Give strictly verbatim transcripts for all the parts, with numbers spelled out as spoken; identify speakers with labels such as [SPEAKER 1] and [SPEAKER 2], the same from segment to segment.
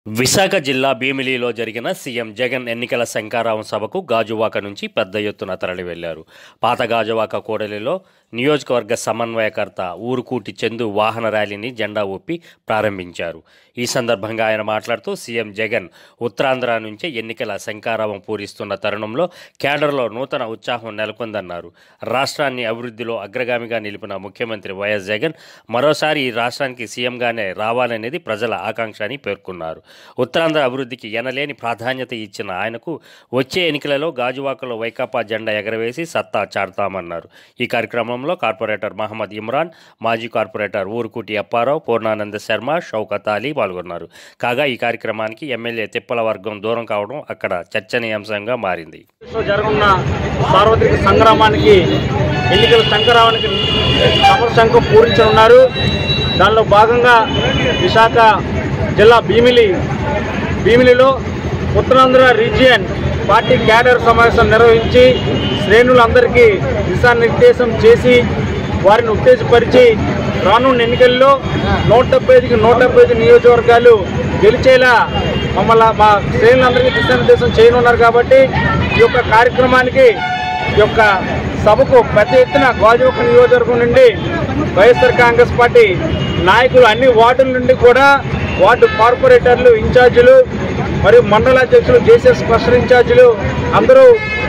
[SPEAKER 1] విశాఖ జిల్లా భీమిలిలో జరిగిన సీఎం జగన్ ఎన్నికల శంఖారావం సభకు గాజువాక నుంచి పెద్ద ఎత్తున తరలి వెళ్లారు. పాత గాజువాక కూడలిలో నియోజకవర్గ సమన్వయకర్త ఊరుకూటి చందు వాహన ర్యాలీని జెండా ఊపి ప్రారంభించారు. ఈ సందర్భంగా ఆయన మాట్లాడుతూ సీఎం జగన్ ఉత్తరాంధ్ర నుంచి ఎన్నికల శంఖారావం పూరిస్తున్న తరుణంలో కేడర్లో నూతన ఉత్సాహం నెలకొందన్నారు. రాష్ట్రాన్ని అభివృద్ధిలో అగ్రగామిగా నిలిపిన ముఖ్యమంత్రి వైఎస్ జగన్ మరోసారి ఈ రాష్ట్రానికి సీఎంగానే రావాలనేది ప్రజల ఆకాంక్ష అని పేర్కొన్నారు. ఉత్తరాంధ్ర అభివృద్ధికి ఎనలేని ప్రాధాన్యత ఇచ్చిన ఆయనకు వచ్చే ఎన్నికలలో గాజువాకలో వైకాపా జెండా ఎగరవేసి సత్తా చాటుతామన్నారు. ఈ కార్యక్రమంలో కార్పొరేటర్ మహమ్మద్ ఇమ్రాన్, మాజీ కార్పొరేటర్ ఊరుకూటి అప్పారావు, పూర్ణానంద శర్మ, షౌకత్ అలీ పాల్గొన్నారు. కాగా ఈ కార్యక్రమానికి ఎమ్మెల్యే తిప్పల వర్గం దూరం కావడం అక్కడ చర్చనీయాంశంగా మారింది.
[SPEAKER 2] జరుగుతున్న సార్వత్రిక సంగ్రామానికి ఎన్నికల శంఖారావానికి సమరశంఖం పూరించనున్నారు. దానిలో భాగంగా విశాఖ జిల్లా భీమిలి భీమిలిలో ఉత్తరాంధ్ర రీజియన్ పార్టీ క్యాడర్ సమావేశం నిర్వహించి శ్రేణులందరికీ దిశానిర్దేశం చేసి వారిని ఉత్తేజపరిచి రానున్న ఎన్నికల్లో నూట డెబ్బై ఐదుకి నూట డెబ్బై ఐదు నియోజకవర్గాలు గెలిచేలా మమ్మల్ని మా శ్రేణులందరికీ దిశానిర్దేశం చేయనున్నారు. కాబట్టి ఈ యొక్క కార్యక్రమానికి ఈ యొక్క సభకు పెద్ద ఎత్తున గాజువాక నియోజకవర్గం నుండి వైఎస్ఆర్ కాంగ్రెస్ పార్టీ నాయకులు అన్ని వార్డుల నుండి కూడా వార్డు కార్పొరేటర్లు, ఇన్ఛార్జీలు మరియు మండలాధ్యక్షులు, జేసీఎస్ క్లస్టర్ ఇన్ఛార్జీలు అందరూ,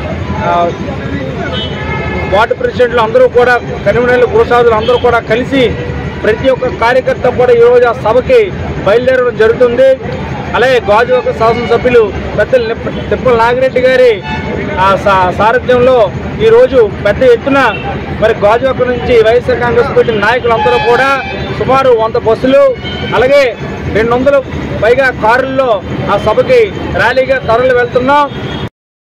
[SPEAKER 2] వార్డు ప్రెసిడెంట్లు అందరూ కూడా, కన్వీనర్లు, గృహసాదులు అందరూ కూడా కలిసి ప్రతి ఒక్క కార్యకర్త కూడా ఈరోజు ఆ సభకి బయలుదేరడం జరుగుతుంది. అలాగే గాజువాక శాసనసభ్యులు పెద్దలు తిప్పల నాగిరెడ్డి గారి సారథ్యంలో ఈరోజు పెద్ద ఎత్తున మరి గాజువాక నుంచి వైఎస్ఆర్ కాంగ్రెస్ పార్టీ నాయకులందరూ కూడా సుమారు వంద బస్సులు అలాగే రెండు వందలు పైగా కారుల్లో ఆ సభకి ర్యాలీగా తరలి వెళ్తున్నాం.